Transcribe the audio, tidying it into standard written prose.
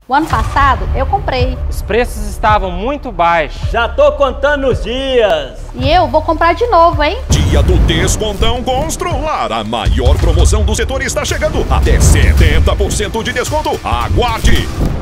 O ano passado eu comprei. Os preços estavam muito baixos. Já tô contando os dias. E eu vou comprar de novo, hein? Dia do Descontão Constrular. A maior promoção do setor está chegando. Até 70% de desconto. Aguarde!